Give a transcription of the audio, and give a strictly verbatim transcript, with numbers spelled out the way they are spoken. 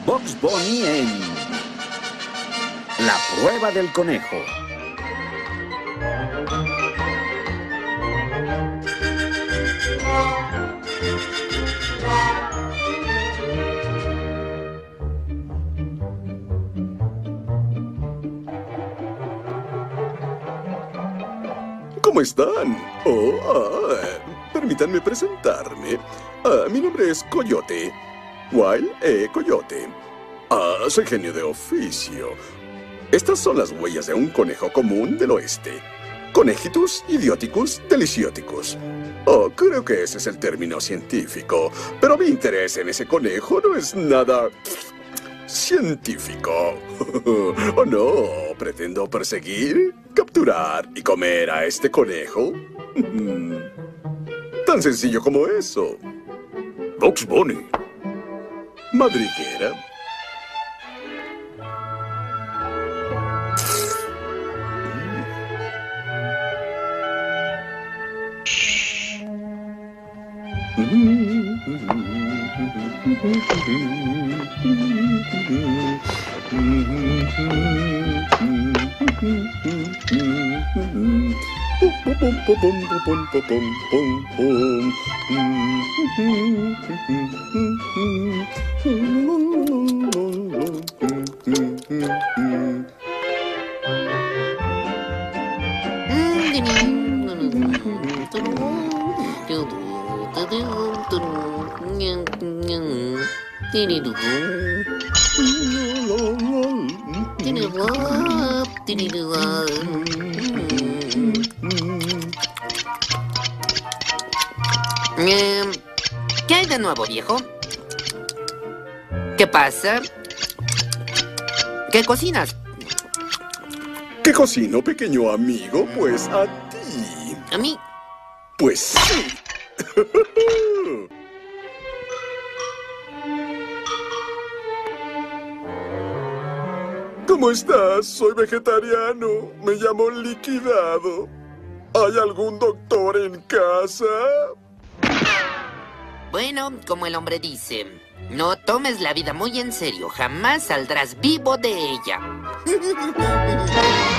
Bugs Bunny en La prueba del conejo. ¿Cómo están? Oh, ah, permítanme presentarme. Ah, mi nombre es Coyote. Wild E. Coyote. Ah, soy genio de oficio. Estas son las huellas de un conejo común del oeste. Conejitus idioticus delicioticus. Oh, creo que ese es el término científico. Pero mi interés en ese conejo no es nada científico. ¿O no? ¿Pretendo perseguir, capturar y comer a este conejo? Tan sencillo como eso. Bugs Bunny. Madriguera. ¿Qué hay de nuevo, viejo? ¿Qué pasa? ¿Qué cocinas? ¿Qué cocino, pequeño amigo? Pues a ti. ¿A mí? Pues sí. ¿Cómo estás? Soy vegetariano. Me llamo Liquidado. ¿Hay algún doctor en casa? Bueno, como el hombre dice, no tomes la vida muy en serio. Jamás saldrás vivo de ella.